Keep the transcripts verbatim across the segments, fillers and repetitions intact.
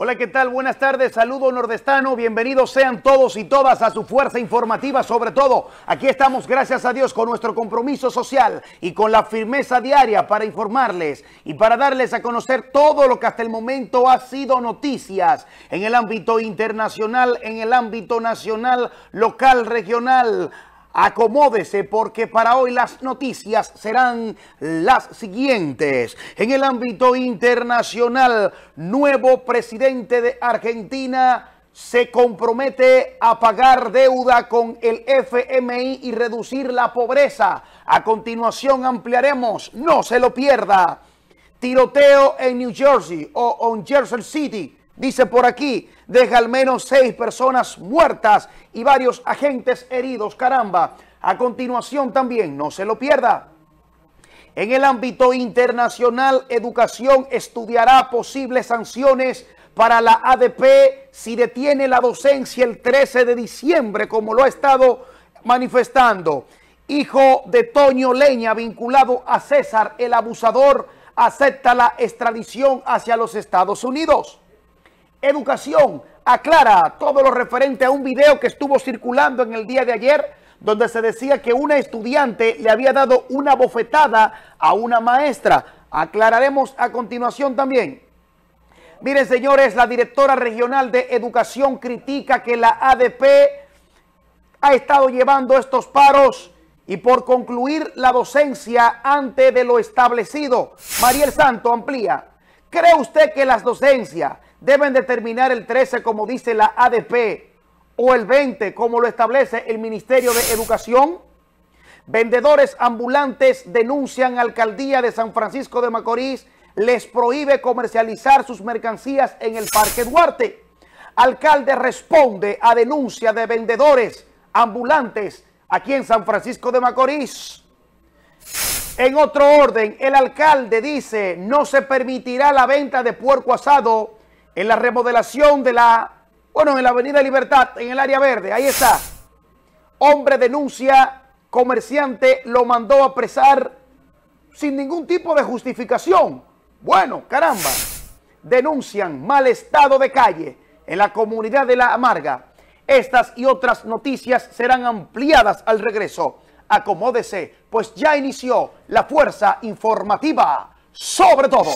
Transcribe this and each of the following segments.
Hola, ¿qué tal? Buenas tardes, saludo nordestano, bienvenidos sean todos y todas a su fuerza informativa, sobre todo, aquí estamos, gracias a Dios, con nuestro compromiso social y con la firmeza diaria para informarles y para darles a conocer todo lo que hasta el momento ha sido noticias en el ámbito internacional, en el ámbito nacional, local, regional. Acomódese porque para hoy las noticias serán las siguientes. En el ámbito internacional, nuevo presidente de Argentina se compromete a pagar deuda con el F M I y reducir la pobreza. A continuación ampliaremos, no se lo pierda. Tiroteo en New Jersey o en Jersey City. Dice por aquí, deja al menos seis personas muertas y varios agentes heridos. Caramba, a continuación también, no se lo pierda. En el ámbito internacional, Educación estudiará posibles sanciones para la A D P si detiene la docencia el trece de diciembre, como lo ha estado manifestando. Hijo de Toño Leña, vinculado a César, el abusador, acepta la extradición hacia los Estados Unidos. Educación aclara todo lo referente a un video que estuvo circulando en el día de ayer, donde se decía que una estudiante le había dado una bofetada a una maestra. Aclararemos a continuación también. Miren, señores, la directora regional de Educación critica que la A D P ha estado llevando estos paros y por concluir la docencia antes de lo establecido. Mariel Santo amplía. ¿Cree usted que las docencias deben de terminar el trece como dice la A D P o el veinte como lo establece el Ministerio de Educación? Vendedores ambulantes denuncian a la Alcaldía de San Francisco de Macorís, les prohíbe comercializar sus mercancías en el Parque Duarte. Alcalde responde a denuncia de vendedores ambulantes aquí en San Francisco de Macorís. En otro orden, el alcalde dice no se permitirá la venta de puerco asado en la remodelación de la, bueno, en la Avenida Libertad, en el área verde. Ahí está. Hombre denuncia, comerciante lo mandó a apresar sin ningún tipo de justificación. Bueno, caramba. Denuncian mal estado de calle en la comunidad de La Amarga. Estas y otras noticias serán ampliadas al regreso. Acomódese, pues ya inició la fuerza informativa sobre todo.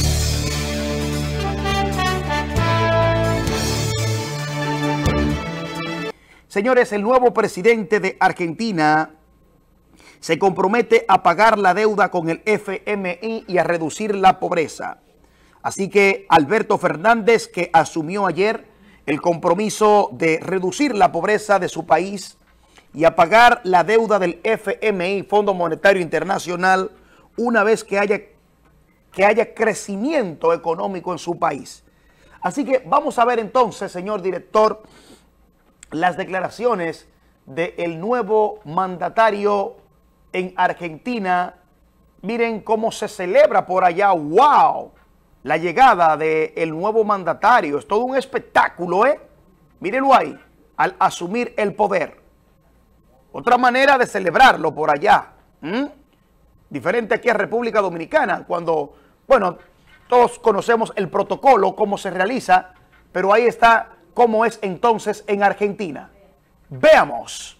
Señores, el nuevo presidente de Argentina se compromete a pagar la deuda con el F M I y a reducir la pobreza. Así que Alberto Fernández, que asumió ayer el compromiso de reducir la pobreza de su país y a pagar la deuda del F M I, Fondo Monetario Internacional, una vez que haya, que haya crecimiento económico en su país. Así que vamos a ver entonces, señor director, las declaraciones del nuevo mandatario en Argentina. Miren cómo se celebra por allá. ¡Wow! La llegada del nuevo mandatario. Es todo un espectáculo, ¿eh? Mírenlo ahí, al asumir el poder. Otra manera de celebrarlo por allá. ¿Mm? Diferente aquí a República Dominicana, cuando, bueno, todos conocemos el protocolo, cómo se realiza, pero ahí está cómo es entonces en Argentina. Veamos.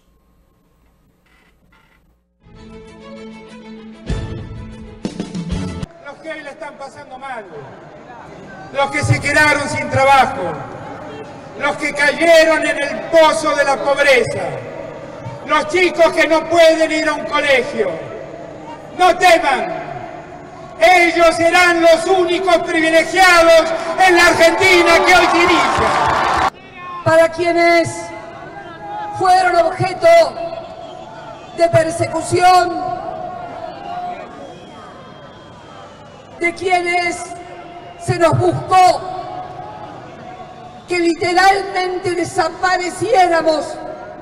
Los que hoy la están pasando mal, los que se quedaron sin trabajo, los que cayeron en el pozo de la pobreza, los chicos que no pueden ir a un colegio, no teman. Ellos serán los únicos privilegiados en la Argentina que hoy se inicia. Para quienes fueron objeto de persecución, de quienes se nos buscó que literalmente desapareciéramos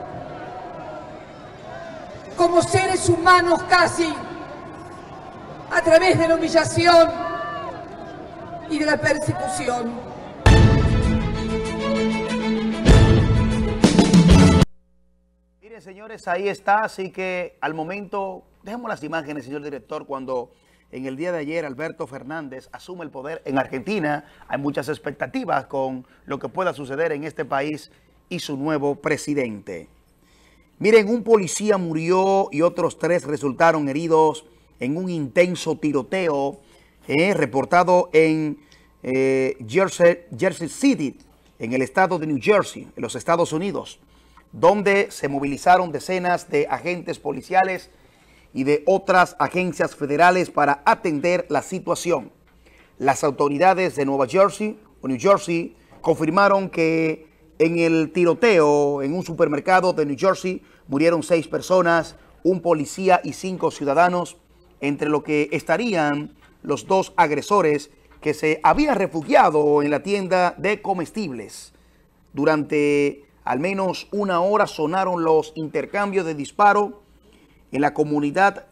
como seres humanos casi, a través de la humillación y de la persecución. Miren, señores, ahí está, así que al momento, dejemos las imágenes, señor director, cuando en el día de ayer Alberto Fernández asume el poder en Argentina. Hay muchas expectativas con lo que pueda suceder en este país y su nuevo presidente. Miren, un policía murió y otros tres resultaron heridos en un intenso tiroteo eh, reportado en eh, Jersey, Jersey City, en el estado de New Jersey, en los Estados Unidos, donde se movilizaron decenas de agentes policiales y de otras agencias federales para atender la situación. Las autoridades de Nueva Jersey o New Jersey confirmaron que en el tiroteo en un supermercado de New Jersey murieron seis personas, un policía y cinco ciudadanos, entre lo que estarían los dos agresores que se habían refugiado en la tienda de comestibles. Durante al menos una hora sonaron los intercambios de disparo en la comunidad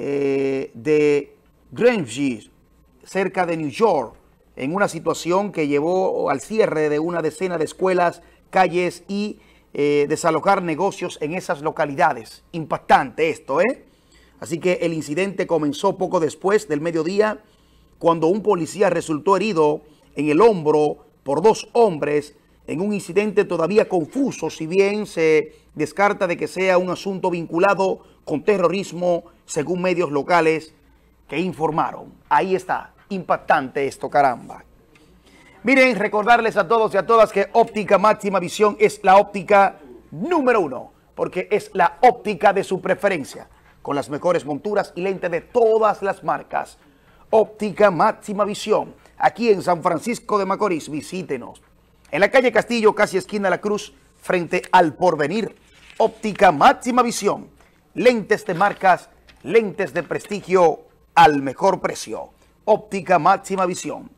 eh, de Grange, cerca de New York, en una situación que llevó al cierre de una decena de escuelas, calles y eh, desalojar negocios en esas localidades. Impactante esto, ¿eh? Así que el incidente comenzó poco después del mediodía, cuando un policía resultó herido en el hombro por dos hombres en un incidente todavía confuso, si bien se descarta de que sea un asunto vinculado con terrorismo, según medios locales que informaron. Ahí está, impactante esto, caramba. Miren, recordarles a todos y a todas que Óptica Máxima Visión es la óptica número uno, porque es la óptica de su preferencia, con las mejores monturas y lentes de todas las marcas. Óptica Máxima Visión, aquí en San Francisco de Macorís, visítenos. En la calle Castillo, casi esquina La Cruz, frente al Porvenir. Óptica Máxima Visión, lentes de marcas, lentes de prestigio al mejor precio. Óptica Máxima Visión.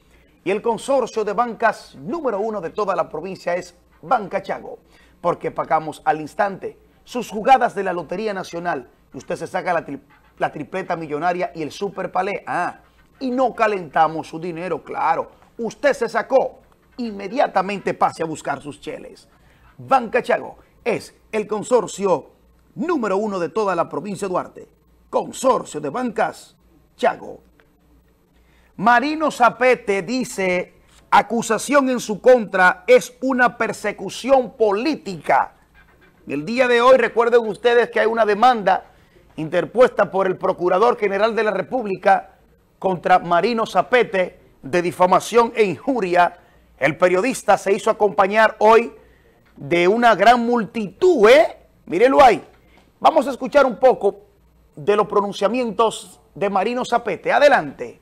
Y el consorcio de bancas número uno de toda la provincia es Banca Chago, porque pagamos al instante sus jugadas de la Lotería Nacional. Y usted se saca la, tri la tripleta millonaria y el super palé. Ah, y no calentamos su dinero, claro. Usted se sacó, inmediatamente pase a buscar sus cheles. Banca Chago es el consorcio número uno de toda la provincia de Duarte. Consorcio de Bancas Chago. Marino Zapete dice, acusación en su contra es una persecución política. El día de hoy, recuerden ustedes que hay una demanda interpuesta por el Procurador General de la República contra Marino Zapete de difamación e injuria. El periodista se hizo acompañar hoy de una gran multitud, ¿eh? Mírenlo ahí. Vamos a escuchar un poco de los pronunciamientos de Marino Zapete. Adelante.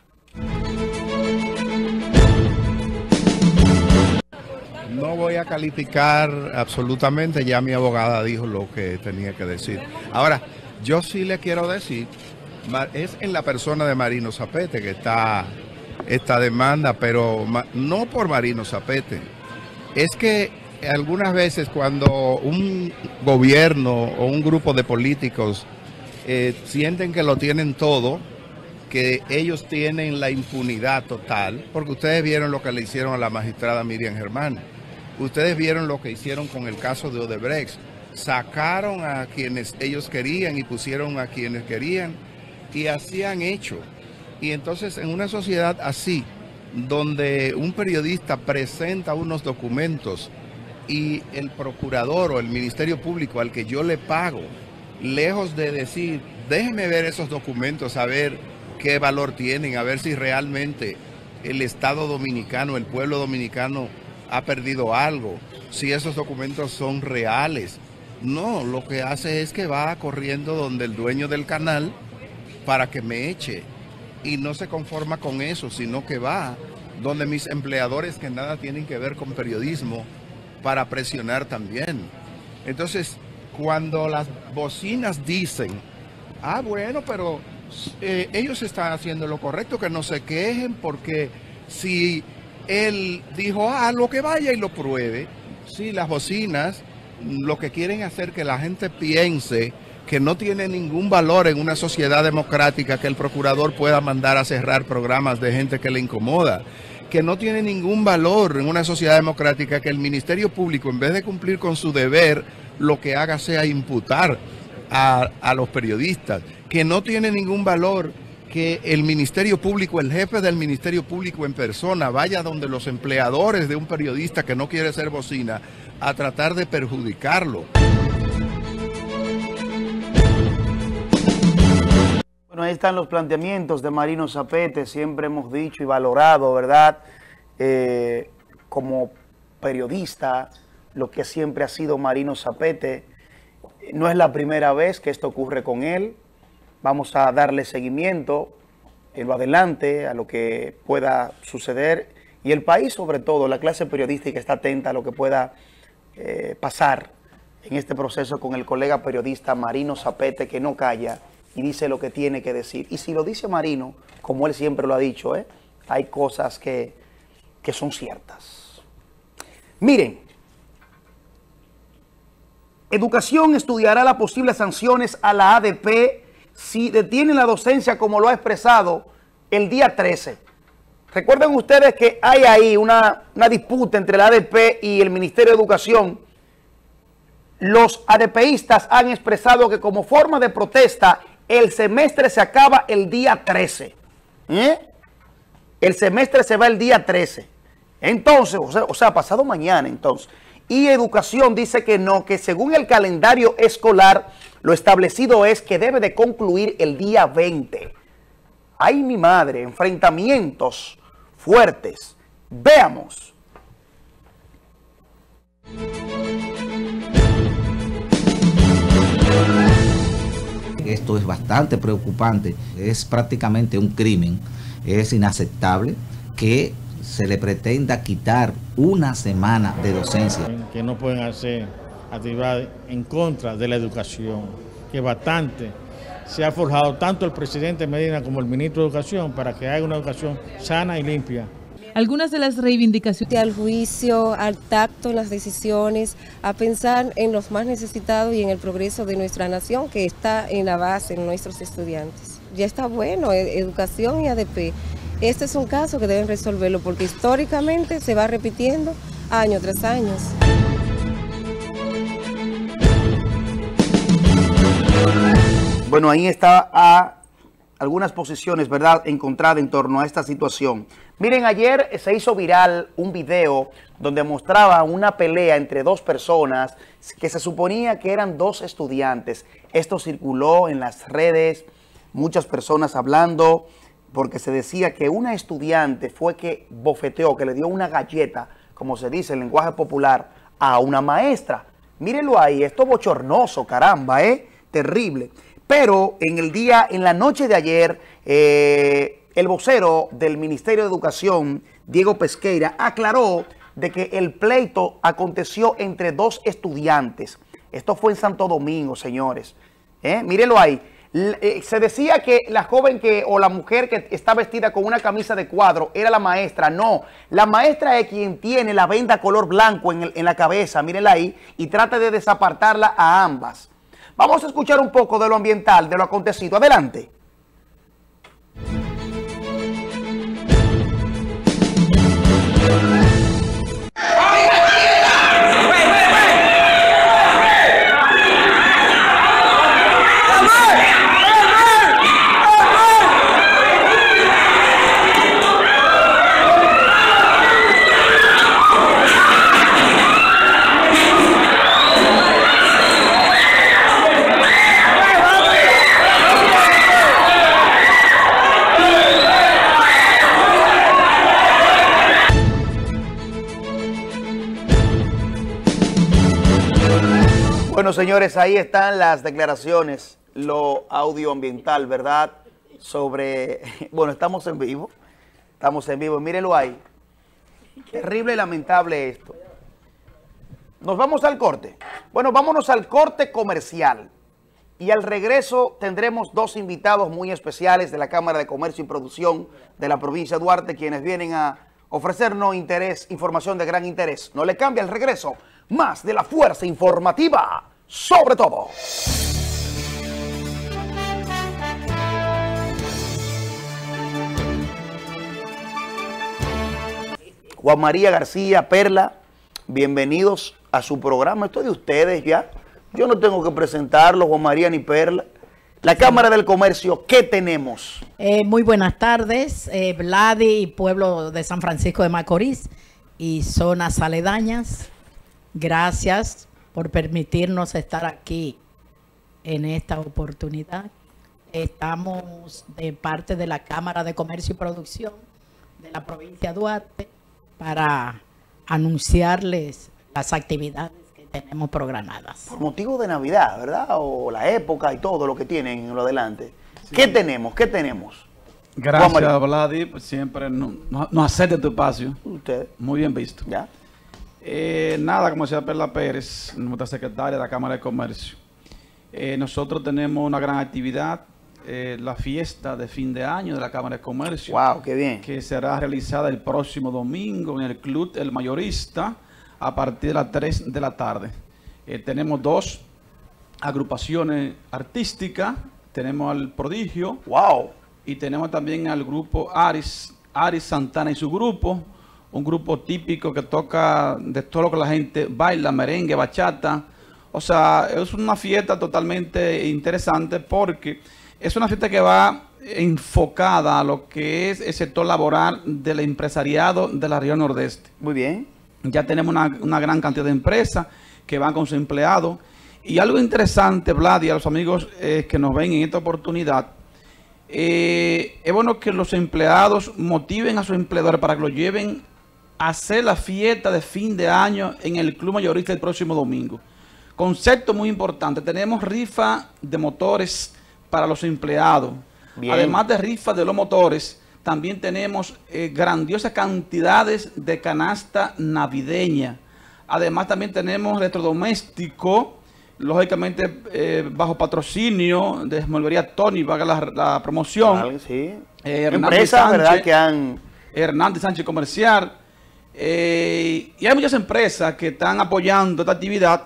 No voy a calificar absolutamente, ya mi abogada dijo lo que tenía que decir. Ahora, yo sí le quiero decir, es en la persona de Marino Zapete que está esta demanda, pero no por Marino Zapete. Es que algunas veces cuando un gobierno o un grupo de políticos eh, sienten que lo tienen todo, que ellos tienen la impunidad total, porque ustedes vieron lo que le hicieron a la magistrada Miriam Germán. Ustedes vieron lo que hicieron con el caso de Odebrecht. Sacaron a quienes ellos querían y pusieron a quienes querían, y así han hecho. Y entonces en una sociedad así, donde un periodista presenta unos documentos y el procurador o el Ministerio Público al que yo le pago, lejos de decir, déjeme ver esos documentos, a ver qué valor tienen, a ver si realmente el Estado dominicano, el pueblo dominicano ha perdido algo, si esos documentos son reales. No, lo que hace es que va corriendo donde el dueño del canal para que me eche. Y no se conforma con eso, sino que va donde mis empleadores que nada tienen que ver con periodismo para presionar también. Entonces, cuando las bocinas dicen, ah, bueno, pero eh, ellos están haciendo lo correcto, que no se quejen, porque si él dijo, ah, lo que vaya y lo pruebe. Sí, las bocinas lo que quieren hacer que la gente piense que no tiene ningún valor en una sociedad democrática que el procurador pueda mandar a cerrar programas de gente que le incomoda, que no tiene ningún valor en una sociedad democrática que el Ministerio Público, en vez de cumplir con su deber, lo que haga sea imputar a, a los periodistas, que no tiene ningún valor que el Ministerio Público, el jefe del Ministerio Público en persona, vaya donde los empleadores de un periodista que no quiere ser bocina a tratar de perjudicarlo. Bueno, ahí están los planteamientos de Marino Zapete. Siempre hemos dicho y valorado, ¿verdad?, eh, como periodista, lo que siempre ha sido Marino Zapete. No es la primera vez que esto ocurre con él. Vamos a darle seguimiento en lo adelante a lo que pueda suceder. Y el país, sobre todo, la clase periodística está atenta a lo que pueda eh, pasar en este proceso con el colega periodista Marino Zapete, que no calla y dice lo que tiene que decir. Y si lo dice Marino, como él siempre lo ha dicho, ¿eh? hay cosas que, que son ciertas. Miren, Educación estudiará las posibles sanciones a la A D P si detienen la docencia, como lo ha expresado el día trece. Recuerden ustedes que hay ahí una, una disputa entre la A D P y el Ministerio de Educación. Los ADPistas han expresado que como forma de protesta, el semestre se acaba el día trece. ¿Eh? El semestre se va el día trece. Entonces, o sea, o sea, pasado mañana entonces. Y Educación dice que no, que según el calendario escolar, lo establecido es que debe de concluir el día veinte. ¡Ay, mi madre! Enfrentamientos fuertes. Veamos. Esto es bastante preocupante, es prácticamente un crimen, es inaceptable que se le pretenda quitar una semana de docencia. Que no pueden hacer actividades en contra de la educación, que bastante se ha forjado tanto el presidente Medina como el ministro de Educación para que haya una educación sana y limpia. Algunas de las reivindicaciones al juicio, al tacto en las decisiones, a pensar en los más necesitados y en el progreso de nuestra nación, que está en la base en nuestros estudiantes. Ya está bueno, Educación y A D P. Este es un caso que deben resolverlo porque históricamente se va repitiendo año tras año. Bueno, ahí está a algunas posiciones, ¿verdad?, encontradas en torno a esta situación. Miren, ayer se hizo viral un video donde mostraba una pelea entre dos personas que se suponía que eran dos estudiantes. Esto circuló en las redes, muchas personas hablando, porque se decía que una estudiante fue que bofeteó, que le dio una galleta, como se dice en lenguaje popular, a una maestra. Mírenlo ahí, esto bochornoso, caramba, ¿eh? Terrible. Pero en el día, en la noche de ayer, eh, el vocero del Ministerio de Educación, Diego Pesqueira, aclaró de que el pleito aconteció entre dos estudiantes. Esto fue en Santo Domingo, señores. ¿Eh? Mírenlo ahí. Se decía que la joven que o la mujer que está vestida con una camisa de cuadro era la maestra. No, la maestra es quien tiene la venda color blanco en, el, en la cabeza, mírenla ahí, y trata de desapartarla a ambas. Vamos a escuchar un poco de lo ambiental, de lo acontecido. Adelante. Bueno, señores, ahí están las declaraciones, lo audioambiental, ¿verdad? Sobre, bueno, estamos en vivo, estamos en vivo, mírenlo ahí. Terrible y lamentable esto. Nos vamos al corte. Bueno, vámonos al corte comercial. Y al regreso tendremos dos invitados muy especiales de la Cámara de Comercio y Producción de la provincia de Duarte, quienes vienen a ofrecernos interés, información de gran interés. No le cambia, al regreso, más de la fuerza informativa, sobre todo. Juan María García, Perla, bienvenidos a su programa. Esto es de ustedes ya. Yo no tengo que presentarlo, Juan María ni Perla. La Cámara del Comercio, ¿qué tenemos? Eh, muy buenas tardes, eh, Vladi y pueblo de San Francisco de Macorís y zonas aledañas. Gracias por permitirnos estar aquí en esta oportunidad. Estamos de parte de la Cámara de Comercio y Producción de la provincia de Duarte para anunciarles las actividades que tenemos programadas. Por motivo de Navidad, ¿verdad? O la época y todo lo que tienen en lo adelante. Sí. ¿Qué tenemos? ¿Qué tenemos? Gracias, Vladi, pues siempre nos no, no acepte tu espacio. Usted. Muy bien visto. Ya. Eh, nada, como decía Perla Pérez, nuestra secretaria de la Cámara de Comercio. Eh, nosotros tenemos una gran actividad, eh, la fiesta de fin de año de la Cámara de Comercio. ¡Wow! ¡Qué bien! Que será realizada el próximo domingo en el Club El Mayorista a partir de las tres de la tarde. Eh, tenemos dos agrupaciones artísticas. Tenemos al Prodigio. ¡Wow! Y tenemos también al grupo Aris, Aris Santana y su grupo. Un grupo típico que toca de todo lo que la gente baila, merengue, bachata. O sea, es una fiesta totalmente interesante porque es una fiesta que va enfocada a lo que es el sector laboral del empresariado de la región nordeste. Muy bien. Ya tenemos una, una gran cantidad de empresas que van con sus empleados. Y algo interesante, Vlad, y a los amigos eh, que nos ven en esta oportunidad, eh, es bueno que los empleados motiven a sus empleadores para que lo lleven a hacer la fiesta de fin de año en el Club Mayorista el próximo domingo. Concepto muy importante, tenemos rifa de motores para los empleados. Bien. Además de rifa de los motores, también tenemos eh, grandiosas cantidades de canasta navideña. Además también tenemos electrodoméstico, lógicamente eh, bajo patrocinio de Esmolvería Tony, valga la, la promoción. Vale, sí. Eh, Empresas, ¿verdad? Que han... Hernández Sánchez Comercial. Eh, y hay muchas empresas que están apoyando esta actividad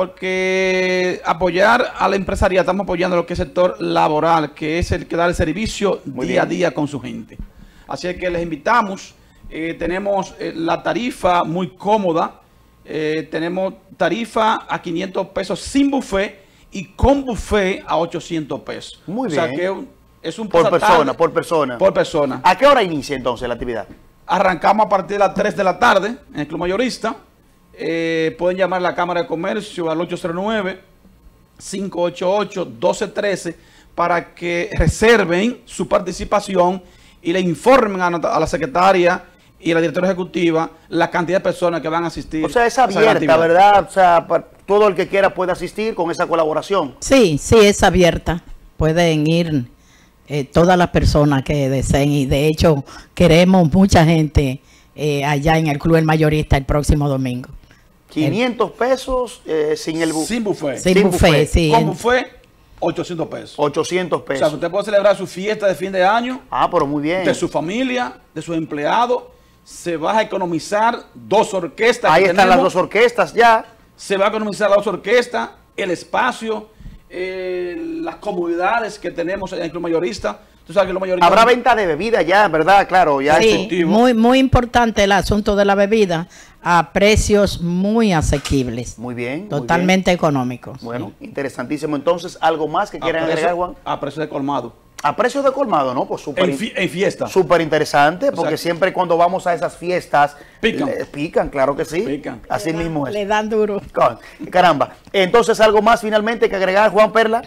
porque apoyar a la empresaria, estamos apoyando lo que es el sector laboral, que es el que da el servicio Muy día bien. a día con su gente. Así que les invitamos, eh, tenemos eh, la tarifa muy cómoda, eh, tenemos tarifa a quinientos pesos sin buffet y con buffet a ochocientos pesos. Muy o bien. sea que es un por persona, por persona. Por persona. ¿A qué hora inicia entonces la actividad? Arrancamos a partir de las tres de la tarde en el Club Mayorista. Eh, pueden llamar a la Cámara de Comercio al ocho cero nueve, cinco ocho ocho, uno dos uno tres para que reserven su participación y le informen a, a la secretaria y a la directora ejecutiva la cantidad de personas que van a asistir. O sea, es abierta, ¿verdad? O sea, para todo el que quiera puede asistir con esa colaboración. Sí, sí, es abierta. Pueden ir eh, todas las personas que deseen y de hecho queremos mucha gente eh, allá en el Club El Mayorista el próximo domingo. quinientos pesos eh, sin el bu sin buffet. Sin, sin buffet, buffet, sí. Con buffet, ochocientos pesos. ochocientos pesos. O sea, usted puede celebrar su fiesta de fin de año. Ah, pero muy bien. De su familia, de sus empleados. Se va a economizar dos orquestas. Ahí están tenemos. las dos orquestas ya. Se va a economizar las dos orquestas, el espacio, eh, las comodidades que tenemos en el Club Mayorista. Tú sabes que lo mayorista... Habrá venta de bebida ya, ¿verdad? Claro, ya sí, es efectivo. Muy, muy importante el asunto de la bebida a precios muy asequibles. Muy bien. Totalmente muy bien. económicos. Bueno, sí. Interesantísimo. Entonces, ¿algo más que quieran agregar, Juan? A precio de colmado. A precio de colmado, ¿no? Pues súper en, fi en fiesta. Súper interesante, porque o sea, siempre cuando vamos a esas fiestas... Pican. Le, pican, claro que sí. Pican. Así le mismo dan, es. Le dan duro. Caramba. Entonces, ¿algo más finalmente que agregar, Juan Perla?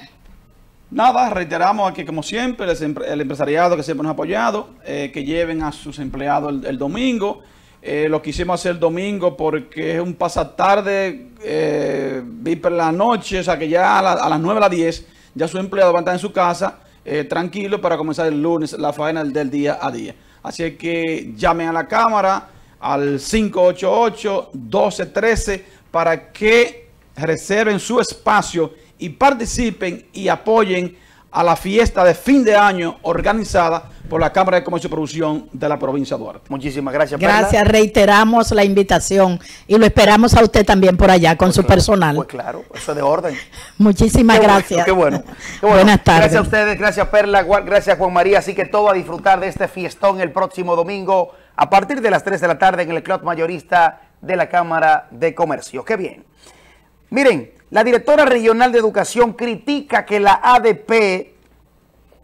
Nada, reiteramos aquí como siempre, el, el empresariado que siempre nos ha apoyado, eh, que lleven a sus empleados el, el domingo. Eh, lo quisimos hacer el domingo porque es un pasatarde, eh, víper la noche, o sea que ya a, la, a las nueve a las diez ya su empleado va a estar en su casa eh, tranquilo para comenzar el lunes la faena del, del día a día. Así que llamen a la cámara al cinco ocho ocho, uno dos uno tres para que reserven su espacio y participen y apoyen a la fiesta de fin de año organizada por la Cámara de Comercio y Producción de la provincia de Duarte. Muchísimas gracias, Perla. Gracias, reiteramos la invitación y lo esperamos a usted también por allá con pues su claro, personal. Pues claro, eso es de orden. Muchísimas qué gracias. Bueno, qué bueno, qué bueno. Buenas tardes. Gracias a ustedes, gracias Perla, gracias Juan María. Así que todo a disfrutar de este fiestón el próximo domingo a partir de las tres de la tarde en el Club Mayorista de la Cámara de Comercio. Qué bien. Miren, la directora regional de Educación critica que la A D P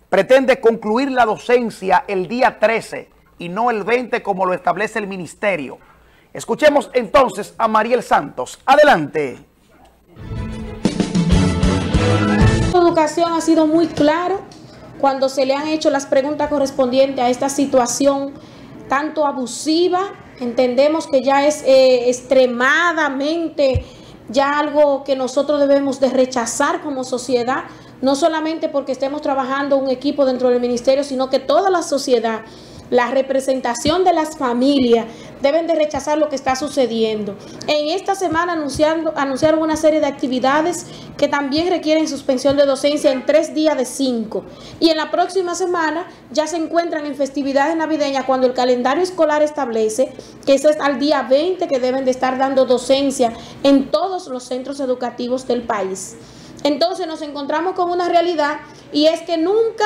pretende concluir la docencia el día trece y no el veinte como lo establece el ministerio. Escuchemos entonces a Mariel Santos. Adelante. La educación ha sido muy claro cuando se le han hecho las preguntas correspondientes a esta situación tanto abusiva. Entendemos que ya es eh, extremadamente ya algo que nosotros debemos de rechazar como sociedad, no solamente porque estemos trabajando un equipo dentro del ministerio, sino que toda la sociedad, la representación de las familias, deben de rechazar lo que está sucediendo. En esta semana anunciando, anunciaron una serie de actividades que también requieren suspensión de docencia en tres días de cinco. Y en la próxima semana ya se encuentran en festividades navideñas cuando el calendario escolar establece que ese es al día veinte que deben de estar dando docencia en todos los centros educativos del país. Entonces nos encontramos con una realidad y es que nunca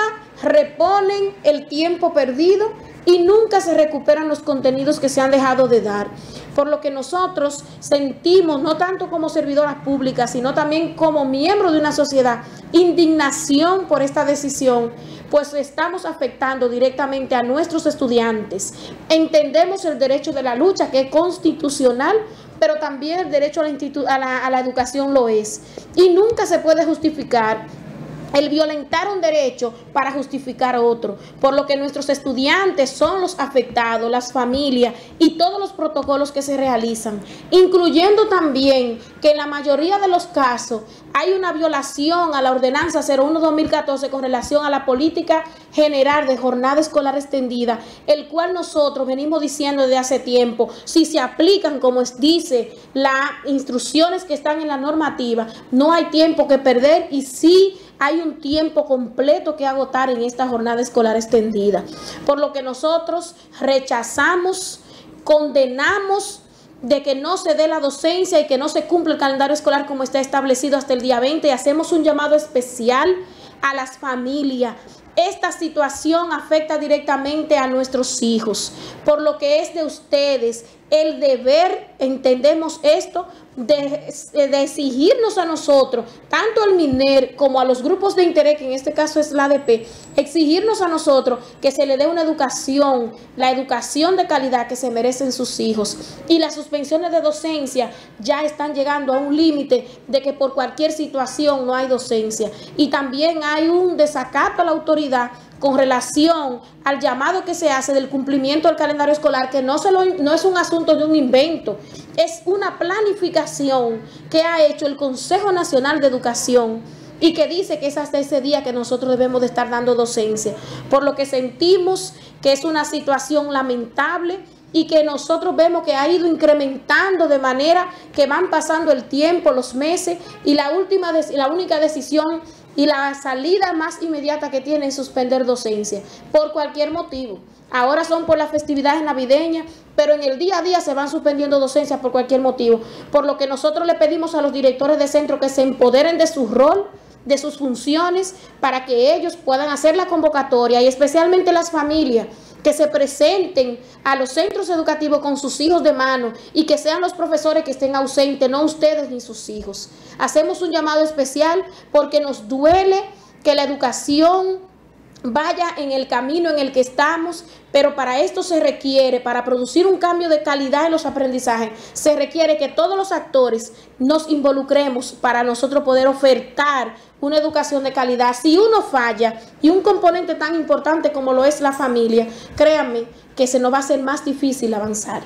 reponen el tiempo perdido y nunca se recuperan los contenidos que se han dejado de dar. Por lo que nosotros sentimos, no tanto como servidoras públicas, sino también como miembros de una sociedad, indignación por esta decisión, pues estamos afectando directamente a nuestros estudiantes. Entendemos el derecho de la lucha, que es constitucional, pero también el derecho a la, a la, a la educación lo es. Y nunca se puede justificar el violentar un derecho para justificar otro, por lo que nuestros estudiantes son los afectados, las familias y todos los protocolos que se realizan, incluyendo también que en la mayoría de los casos hay una violación a la ordenanza cero uno dos mil catorce con relación a la política general de jornada escolar extendida, el cual nosotros venimos diciendo desde hace tiempo, si se aplican como es, dice las instrucciones que están en la normativa, no hay tiempo que perder y sí hay un tiempo completo que agotar en esta jornada escolar extendida. Por lo que nosotros rechazamos, condenamos de que no se dé la docencia y que no se cumpla el calendario escolar como está establecido hasta el día veinte. Y hacemos un llamado especial a las familias. Esta situación afecta directamente a nuestros hijos, por lo que es de ustedes el deber, entendemos esto, de, de exigirnos a nosotros, tanto al MINER como a los grupos de interés, que en este caso es la A D P, exigirnos a nosotros que se le dé una educación, la educación de calidad que se merecen sus hijos. Y las suspensiones de docencia ya están llegando a un límite de que por cualquier situación no hay docencia. Y también hay un desacato a la autoridad con relación al llamado que se hace del cumplimiento del calendario escolar, que no, se lo, no es un asunto de un invento, es una planificación que ha hecho el Consejo Nacional de Educación y que dice que es hasta ese día que nosotros debemos de estar dando docencia, por lo que sentimos que es una situación lamentable y que nosotros vemos que ha ido incrementando de manera que van pasando el tiempo, los meses, y la, última, la única decisión y la salida más inmediata que tiene es suspender docencia, por cualquier motivo. Ahora son por las festividades navideñas, pero en el día a día se van suspendiendo docencias por cualquier motivo. Por lo que nosotros le pedimos a los directores de centro que se empoderen de su rol, de sus funciones, para que ellos puedan hacer la convocatoria, y especialmente las familias, que se presenten a los centros educativos con sus hijos de mano y que sean los profesores que estén ausentes, no ustedes ni sus hijos. Hacemos un llamado especial porque nos duele que la educación vaya en el camino en el que estamos, pero para esto se requiere, para producir un cambio de calidad en los aprendizajes, se requiere que todos los actores nos involucremos para nosotros poder ofertar una educación de calidad. Si uno falla, y un componente tan importante como lo es la familia, créanme que se nos va a hacer más difícil avanzar.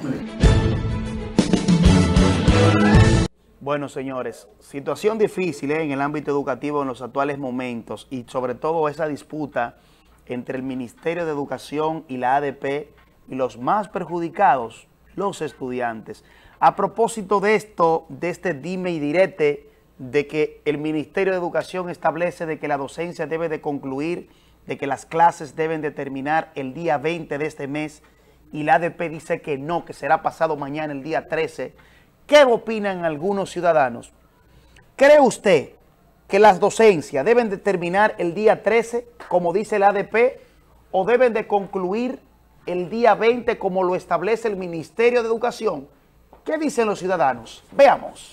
Bueno, señores, situación difícil ¿eh? en el ámbito educativo en los actuales momentos, y sobre todo esa disputa entre el Ministerio de Educación y la A D P, y los más perjudicados, los estudiantes. A propósito de esto, de este dime y direte, de que el Ministerio de Educación establece de que la docencia debe de concluir, de que las clases deben de terminar el día veinte de este mes, y la A D P dice que no, que será pasado mañana el día trece. ¿Qué opinan algunos ciudadanos? ¿Cree usted que las docencias deben de terminar el día trece, como dice la A D P, o deben de concluir el día veinte, como lo establece el Ministerio de Educación? ¿Qué dicen los ciudadanos? Veamos.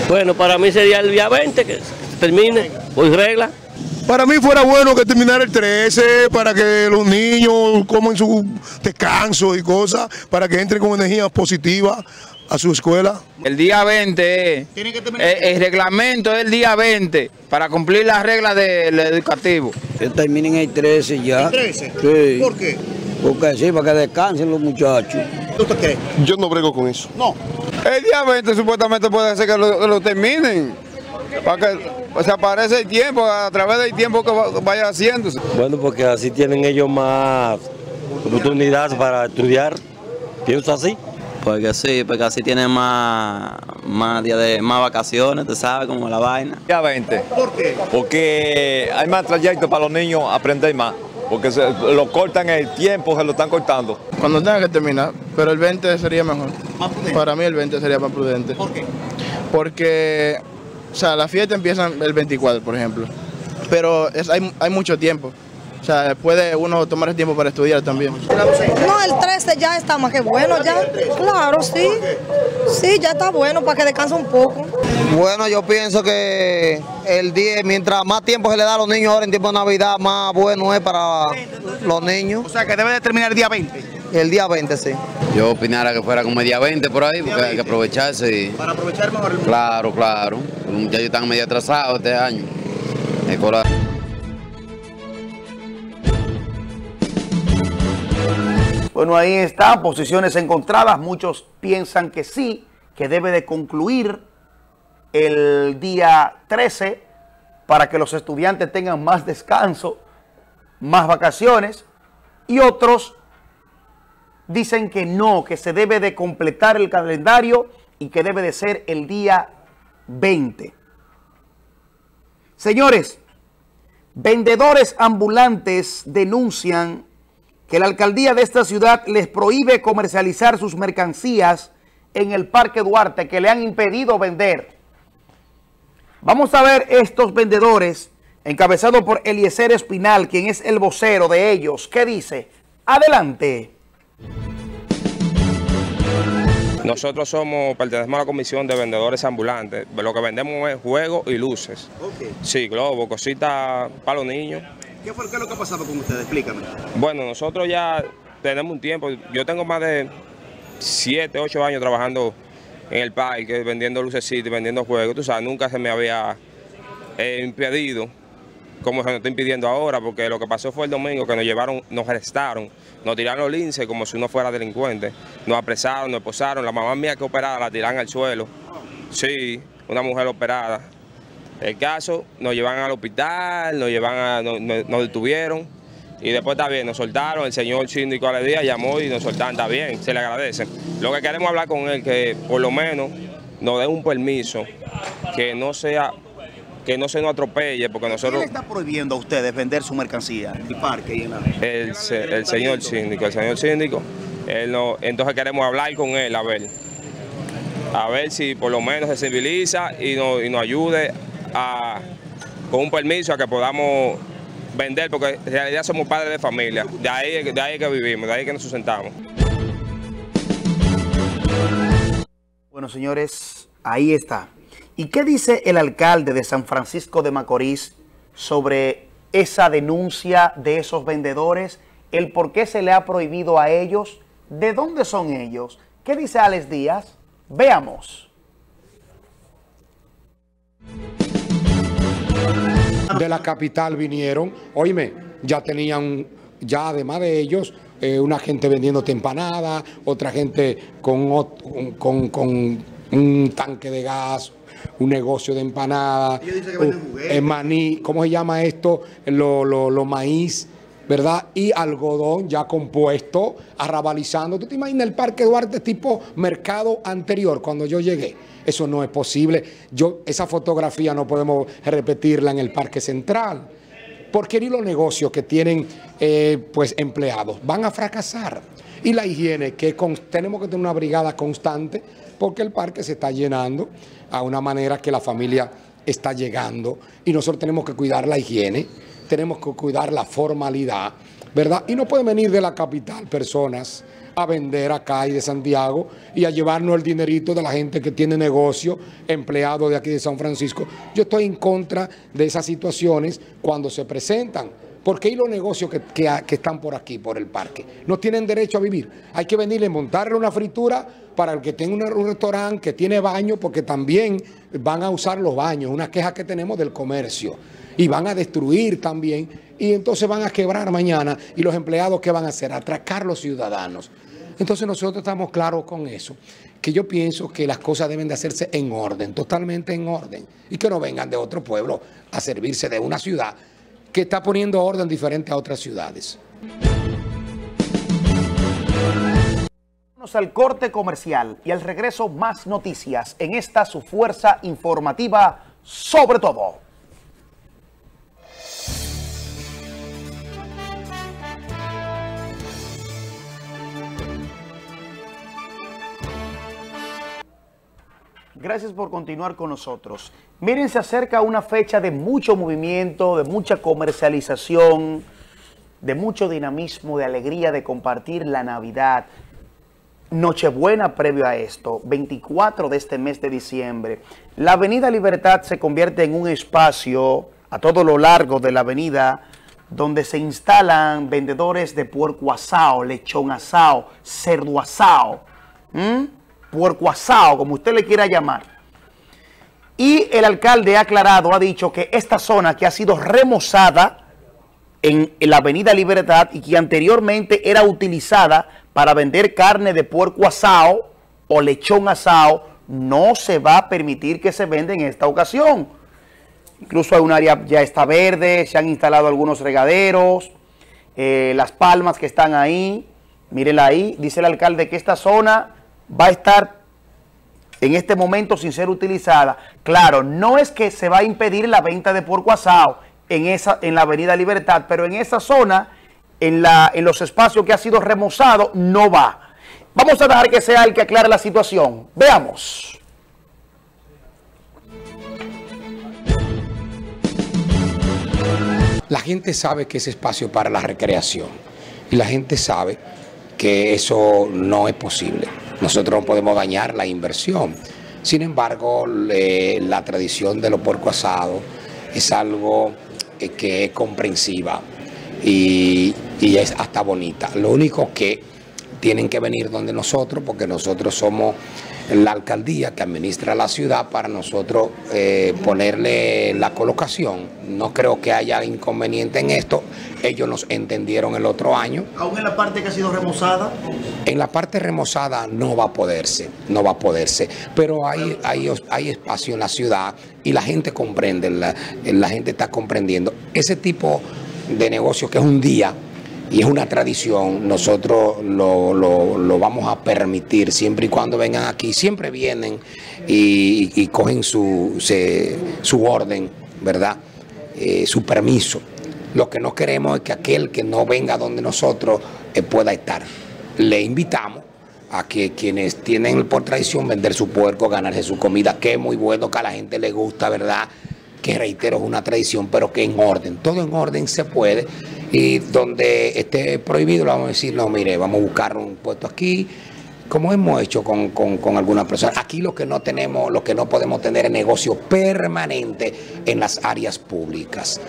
Bueno, para mí sería el día veinte que termine, por regla. Para mí fuera bueno que terminara el trece, para que los niños coman su descanso y cosas, para que entren con energía positiva a su escuela. El día veinte, ¿Tiene que terminar? el, el reglamento es el día veinte, para cumplir las reglas del educativo. Que terminen el trece ya. ¿El trece? Sí. ¿Por qué? Porque sí, para que descansen los muchachos. ¿Usted cree? Yo no brego con eso. No. El día veinte supuestamente puede ser que lo, que lo terminen, para que se aparece el tiempo, a través del tiempo que vaya haciéndose. Bueno, porque así tienen ellos más oportunidades para estudiar, pienso así. Porque sí, porque así tienen más, más días de más vacaciones, tú sabes, como la vaina. Día veinte. ¿Por qué? Porque hay más trayecto para los niños aprender más. Porque se lo cortan el tiempo, se lo están cortando. Cuando tenga que terminar, pero el veinte sería mejor. ¿Más prudente? Para mí el veinte sería más prudente. ¿Por qué? Porque, o sea, la fiesta empieza el veinticuatro, por ejemplo. Pero es, hay, hay mucho tiempo. O sea, puede uno tomar el tiempo para estudiar también. No, el trece ya está más que bueno, ya. Claro, sí. Sí, ya está bueno para que descanse un poco. Bueno, yo pienso que el diez, mientras más tiempo se le da a los niños ahora en tiempo de Navidad, más bueno es para los niños. O sea, que debe de terminar el día veinte. El día veinte, sí. Yo opinara que fuera como el día veinte por ahí, porque hay que aprovecharse. Para aprovechar mejor el... Claro, claro. Los muchachos están medio atrasados este año. Escolar. Bueno, ahí están, posiciones encontradas. Muchos piensan que sí, que debe de concluir el día trece para que los estudiantes tengan más descanso, más vacaciones. Y otros dicen que no, que se debe de completar el calendario y que debe de ser el día veinte. Señores, vendedores ambulantes denuncian que la alcaldía de esta ciudad les prohíbe comercializar sus mercancías en el Parque Duarte, que le han impedido vender. Vamos a ver estos vendedores, encabezado por Eliezer Espinal, quien es el vocero de ellos. ¿Qué dice? Adelante. Nosotros somos, pertenecemos a la comisión de vendedores ambulantes. Lo que vendemos es juegos y luces. Okay. Sí, globos, cositas para los niños. ¿Qué fue qué es lo que ha pasado con ustedes? Explícame. Bueno, nosotros ya tenemos un tiempo. Yo tengo más de siete, ocho años trabajando en el parque, vendiendo lucecitas, vendiendo juegos. Tú sabes, nunca se me había eh, impedido, como se nos está impidiendo ahora, porque lo que pasó fue el domingo que nos llevaron, nos arrestaron, nos tiraron los linces como si uno fuera delincuente. Nos apresaron, nos esposaron. La mamá mía que operada la tiraron al suelo. Sí, una mujer operada. El caso, nos llevan al hospital, nos llevan a, nos, nos detuvieron y después está bien, nos soltaron. El señor síndico al día llamó y nos soltaron, está bien, se le agradece. Lo que queremos hablar con él, que por lo menos nos dé un permiso, que no sea, que no se nos atropelle, porque nosotros... ¿Quién le está prohibiendo a ustedes vender su mercancía en el parque y en la... El, el señor síndico, el señor síndico, él no, entonces queremos hablar con él, a ver, a ver si por lo menos se civiliza y nos, y nos ayude a, con un permiso a que podamos vender, porque en realidad somos padres de familia, de ahí, de ahí que vivimos, de ahí que nos sustentamos. Bueno, señores, ahí está. ¿Y qué dice el alcalde de San Francisco de Macorís sobre esa denuncia de esos vendedores? ¿El por qué se le ha prohibido a ellos? ¿De dónde son ellos? ¿Qué dice Alex Díaz? Veamos. De la capital vinieron, oíme, ya tenían, ya además de ellos, eh, una gente vendiéndote empanadas, otra gente con, con, con un tanque de gas, un negocio de empanadas, uh, maní, ¿cómo se llama esto? Lo, lo, lo maíz, ¿verdad? Y algodón ya compuesto, arrabalizando. ¿Tú te imaginas el Parque Duarte tipo mercado anterior cuando yo llegué? Eso no es posible. Yo, esa fotografía no podemos repetirla en el Parque Central. Porque ni los negocios que tienen eh, pues empleados van a fracasar. Y la higiene, que con, tenemos que tener una brigada constante, porque el parque se está llenando a una manera que la familia está llegando. Y nosotros tenemos que cuidar la higiene, tenemos que cuidar la formalidad, ¿verdad? Y no pueden venir de la capital personas a vender acá y de Santiago y a llevarnos el dinerito de la gente que tiene negocio, empleado de aquí de San Francisco. Yo estoy en contra de esas situaciones cuando se presentan. Porque hay los negocios que, que, que están por aquí, por el parque, no tienen derecho a vivir. Hay que venirle a montarle una fritura para el que tenga un, un restaurante que tiene baño, porque también van a usar los baños, una queja que tenemos del comercio. Y van a destruir también, y entonces van a quebrar mañana. ¿Y los empleados qué van a hacer? Atracar a los ciudadanos. Entonces nosotros estamos claros con eso, que yo pienso que las cosas deben de hacerse en orden, totalmente en orden, y que no vengan de otro pueblo a servirse de una ciudad que está poniendo orden diferente a otras ciudades. Vamos al corte comercial y al regreso más noticias en esta su fuerza informativa sobre todo. Gracias por continuar con nosotros. Miren, se acerca una fecha de mucho movimiento, de mucha comercialización, de mucho dinamismo, de alegría, de compartir la Navidad. Nochebuena previo a esto, veinticuatro de este mes de diciembre. La Avenida Libertad se convierte en un espacio a todo lo largo de la avenida donde se instalan vendedores de puerco asado, lechón asado, cerdo asado, ¿Mm? puerco asado, como usted le quiera llamar. Y el alcalde ha aclarado, ha dicho que esta zona que ha sido remozada en, en la Avenida Libertad y que anteriormente era utilizada para vender carne de puerco asado o lechón asado, no se va a permitir que se venda en esta ocasión. Incluso hay un área ya está verde, se han instalado algunos regaderos, eh, las palmas que están ahí, mírenla ahí, dice el alcalde que esta zona va a estar en este momento sin ser utilizada. Claro, no es que se va a impedir la venta de puerco asado en, esa, en la Avenida Libertad, pero en esa zona, en, la, en los espacios que ha sido remozado, no va. Vamos a dejar que sea el que aclare la situación. Veamos. La gente sabe que es espacio para la recreación y la gente sabe que eso no es posible. Nosotros no podemos dañar la inversión. Sin embargo, le, la tradición de los puerco asados es algo eh, que es comprensiva y, y es hasta bonita. Lo único que tienen que venir donde nosotros, porque nosotros somos la alcaldía que administra la ciudad, para nosotros eh, ponerle la colocación. No creo que haya inconveniente en esto. Ellos nos entendieron el otro año. ¿Aún en la parte que ha sido remozada? En la parte remozada no va a poderse, no va a poderse. Pero hay, hay, hay espacio en la ciudad y la gente comprende, la, la gente está comprendiendo. Ese tipo de negocio que es un día y es una tradición, nosotros lo, lo, lo vamos a permitir siempre y cuando vengan aquí. Siempre vienen y, y cogen su, se, su orden, ¿verdad? Eh, su permiso. Lo que no queremos es que aquel que no venga donde nosotros eh, pueda estar. Le invitamos a que quienes tienen por tradición vender su puerco, ganarse su comida, que es muy bueno, que a la gente le gusta, ¿verdad? Que reitero, es una tradición, pero que en orden. Todo en orden se puede. Y donde esté prohibido, le vamos a decir, no, mire, vamos a buscar un puesto aquí, como hemos hecho con, con, con algunas personas. Aquí lo que no tenemos, lo que no podemos tener es negocio permanente en las áreas públicas.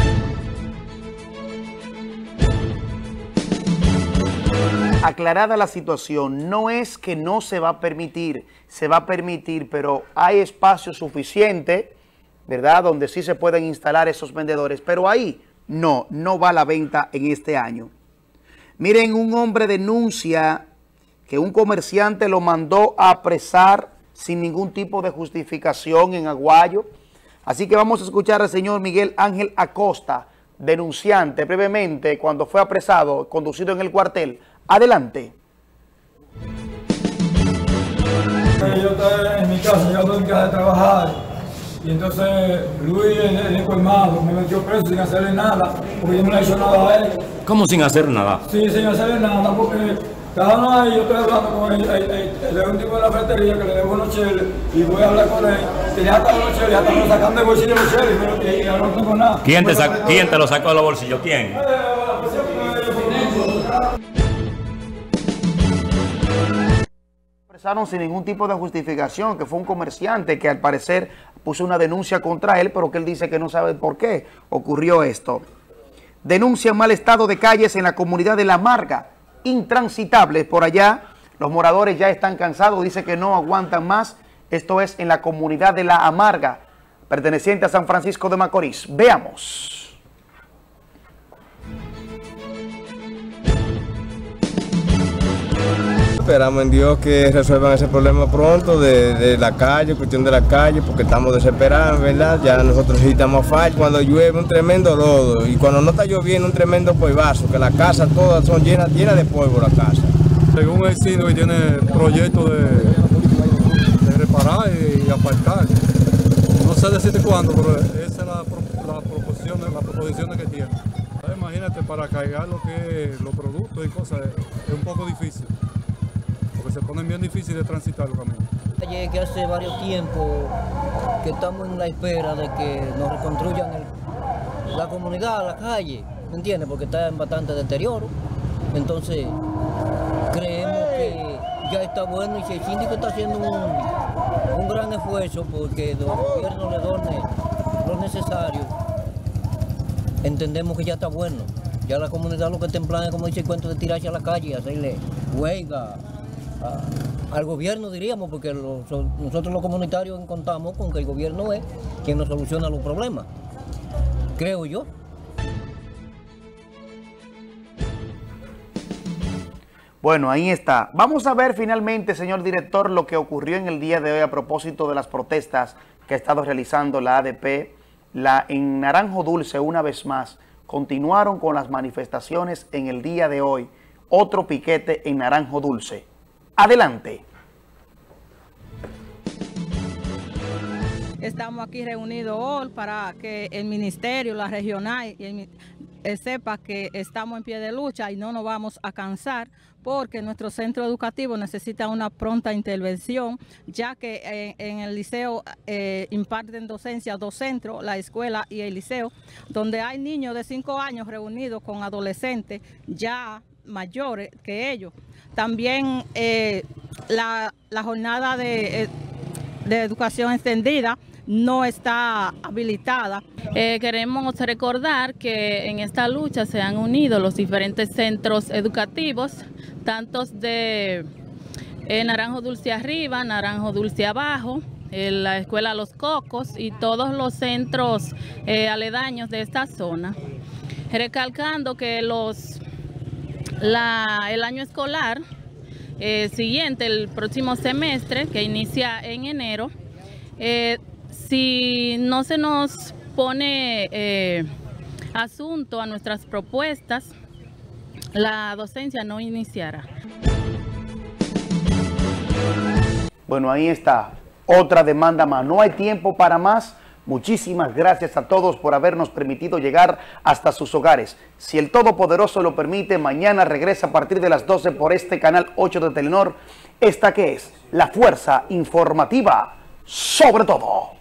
Aclarada la situación, no es que no se va a permitir, se va a permitir, pero hay espacio suficiente, ¿verdad?, donde sí se pueden instalar esos vendedores, pero ahí no, no va a la venta en este año. Miren, un hombre denuncia que un comerciante lo mandó a apresar sin ningún tipo de justificación en Aguayo. Así que vamos a escuchar al señor Miguel Ángel Acosta, denunciante, brevemente, cuando fue apresado, conducido en el cuartel. Adelante. Yo estaba en mi casa, yo estoy en casa de trabajar. Y entonces Luis, el, el colmado, me metió preso sin hacerle nada, porque yo no le he hecho nada a él. ¿Cómo sin hacer nada? Sí, sin hacerle nada, porque estábamos ahí, yo estoy hablando con el, el, el, el tipo de la ferretería que le debo unos cheles, y voy a hablar con él, tenía hasta unos cheles, hasta me lo sacan del bolsillo los cheles, y, y ahora no tengo nada. ¿Quién te, sac ¿Quién te lo sacó de los bolsillos? ¿Quién? Empezaron sin ningún tipo de justificación, que fue un comerciante que al parecer puso una denuncia contra él, pero que él dice que no sabe por qué ocurrió esto. Denuncian mal estado de calles en la comunidad de La Amarga, intransitables por allá. Los moradores ya están cansados, dice que no aguantan más. Esto es en la comunidad de La Amarga, perteneciente a San Francisco de Macorís. Veamos. Esperamos en Dios que resuelvan ese problema pronto de, de la calle, cuestión de la calle, porque estamos desesperados, ¿verdad? Ya nosotros necesitamos fallo. Cuando llueve un tremendo lodo y cuando no está lloviendo un tremendo polvazo, que las casas todas son llenas, llenas de polvo la casa. Según el vecino que tiene proyecto de, de reparar y asfaltar. No sé decirte cuándo, pero esa es la, la proposición, la proposición que tiene. Imagínate, para cargar lo que los productos y cosas es un poco difícil. Porque se ponen bien difícil de transitar los caminos. Que hace varios tiempos que estamos en la espera de que nos reconstruyan el, la comunidad, la calle, ¿me entiendes? Porque está en bastante deterioro. Entonces, creemos que ya está bueno y si el síndico está haciendo un, un gran esfuerzo porque el gobierno le done lo necesario, entendemos que ya está bueno. Ya la comunidad lo que está en plan es, como dice el cuento, de tirarse a la calle y hacerle huelga a, al gobierno, diríamos, porque los, nosotros los comunitarios contamos con que el gobierno es quien nos soluciona los problemas, creo yo. Bueno, ahí está. Vamos a ver finalmente, señor director, lo que ocurrió en el día de hoy a propósito de las protestas que ha estado realizando la A D P. La, en Naranjo Dulce, una vez más, continuaron con las manifestaciones en el día de hoy. Otro piquete en Naranjo Dulce. Adelante. Estamos aquí reunidos hoy para que el ministerio, la regional, y el, eh, sepa que estamos en pie de lucha y no nos vamos a cansar, porque nuestro centro educativo necesita una pronta intervención, ya que eh, en el liceo eh, imparten docencia dos centros, la escuela y el liceo, donde hay niños de cinco años reunidos con adolescentes ya mayores que ellos. También eh, la, la jornada de, eh, de educación extendida no está habilitada. Eh, queremos recordar que en esta lucha se han unido los diferentes centros educativos, tantos de eh, Naranjo Dulce Arriba, Naranjo Dulce Abajo, eh, la Escuela Los Cocos y todos los centros eh, aledaños de esta zona. Recalcando que los, la, el año escolar eh, siguiente, el próximo semestre, que inicia en enero, eh, si no se nos pone eh, asunto a nuestras propuestas, la docencia no iniciará. Bueno, ahí está. Otra demanda más. No hay tiempo para más. Muchísimas gracias a todos por habernos permitido llegar hasta sus hogares. Si el Todopoderoso lo permite, mañana regresa a partir de las doce por este canal ocho de Telenor. Esta que es la Fuerza Informativa Sobre Todo.